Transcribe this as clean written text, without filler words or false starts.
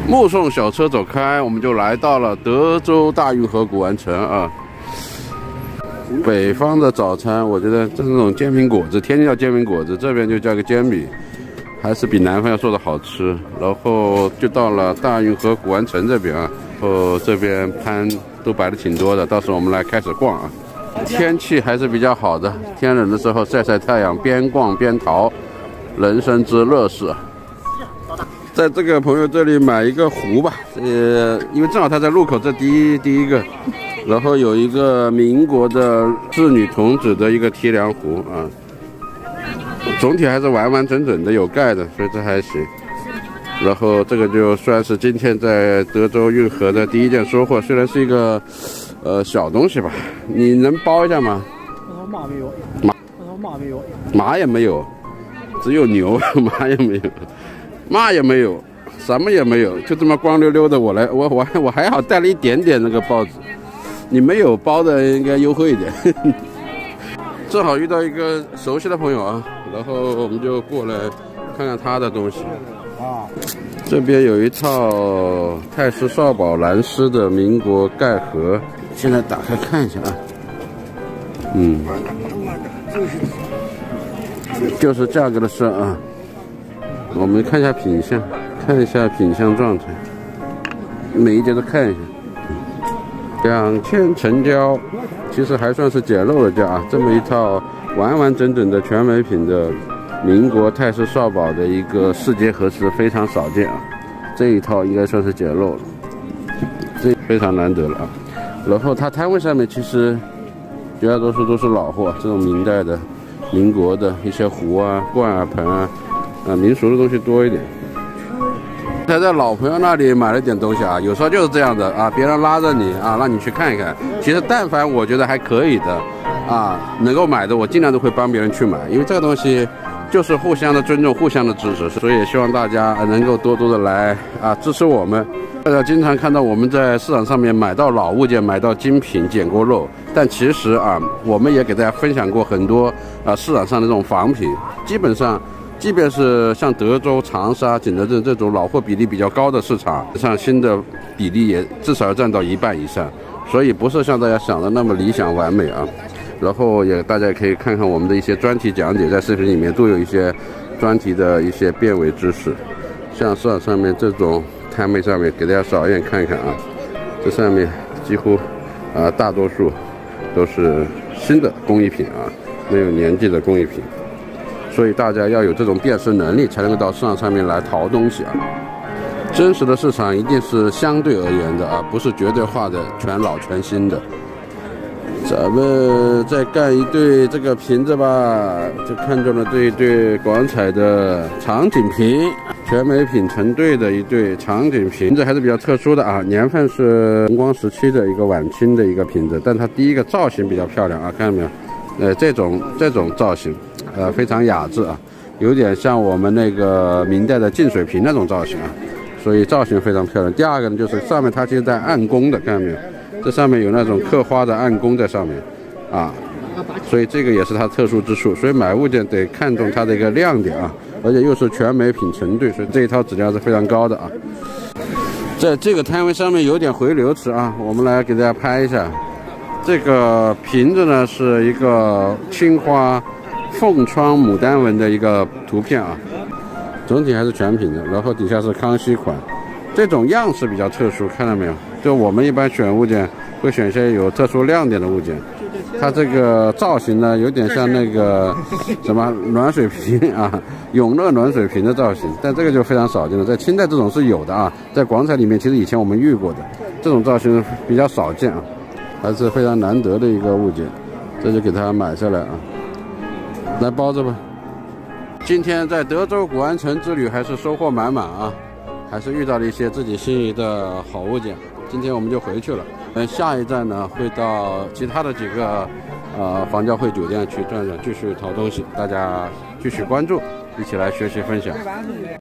目送小车走开，我们就来到了德州大运河古玩城啊。北方的早餐，我觉得这种煎饼果子，天津叫煎饼果子，这边就叫个煎饼，还是比南方要做的好吃。然后就到了大运河古玩城这边啊，然后这边摊都摆的挺多的，到时候我们来开始逛啊。天气还是比较好的，天冷的时候晒晒太阳，边逛边淘，人生之乐事。在这个朋友这里买一个壶吧，因为正好他在路口这第一个，然后有一个民国的仕女童子的一个提梁壶啊，总体还是完完整整的，有盖的，所以这还行。然后这个就算是今天在德州运河的第一件收获，虽然是一个小东西吧。你能包一下吗？ 我说马没有，马没有， 马也没有，只有牛，马也没有。嘛也没有，什么也没有，就这么光溜溜的。我还好带了一点点那个报纸，你没有包的应该优惠一点。正好遇到一个熟悉的朋友啊，然后我们就过来看看他的东西啊。这边有一套太师少保蓝丝的民国盖盒，现在打开看一下啊。就是价格的事啊。我们看一下品相，看一下品相状态，每一节都看一下。2000成交，其实还算是捡漏的价啊。这么一套完完整整的全美品的民国太师少保的一个世界盒子非常少见啊，这一套应该算是捡漏了，这非常难得了啊。然后它摊位上面其实绝大多数都是老货，这种明代的、民国的一些壶啊、罐啊、盆啊。民俗的东西多一点。才在老朋友那里买了点东西啊，有时候就是这样的啊，别人拉着你啊，让你去看一看。其实但凡我觉得还可以的啊，能够买的，我尽量都会帮别人去买，因为这个东西就是互相的尊重、互相的支持，所以也希望大家能够多多的来啊支持我们。大家经常看到我们在市场上面买到老物件、买到精品、捡过漏，但其实啊，我们也给大家分享过很多市场上的这种仿品，基本上。即便是像德州、长沙、景德镇这种老货比例比较高的市场上，新的比例也至少要占到1半以上，所以不是像大家想的那么理想完美啊。然后大家可以看看我们的一些专题讲解，在视频里面都有一些专题的一些变伪知识。像市场上面这种摊位上面，给大家扫一眼看一看啊，这上面几乎大多数都是新的工艺品啊，没有年纪的工艺品。所以大家要有这种辨识能力，才能够到市场上面来淘东西啊。真实的市场一定是相对而言的啊，不是绝对化的全老全新的。咱们再干一对这个瓶子吧，就看中了这一对广彩的长颈瓶，全美品成对的一对长颈瓶子，还是比较特殊的啊，年份是弘光时期的一个晚清的一个瓶子，但它第一个造型比较漂亮啊，看到没有？这种造型。非常雅致啊，有点像我们那个明代的净水瓶那种造型啊，所以造型非常漂亮。第二个呢，就是上面它其实在暗工的，看到没有？这上面有那种刻花的暗工在上面啊，所以这个也是它特殊之处。所以买物件得看中它的一个亮点啊，而且又是全美品成对，所以这一套质量是非常高的啊。在这个摊位上面有点回流池啊，我们来给大家拍一下。这个瓶子呢是一个青花凤窗牡丹纹的一个图片啊，整体还是全品的，然后底下是康熙款，这种样式比较特殊，看到没有？就我们一般选物件会选一些有特殊亮点的物件，它这个造型呢有点像那个什么暖水瓶啊，永乐暖水瓶的造型，但这个就非常少见了，在清代这种是有的啊，在广彩里面其实以前我们遇过的，这种造型比较少见啊，还是非常难得的一个物件，这就给它买下来啊。来包着吧。今天在德州古玩城之旅还是收获满满啊，还是遇到了一些自己心仪的好物件。今天我们就回去了，下一站呢会到其他的几个房教会酒店去转转，继续淘东西。大家继续关注，一起来学习分享。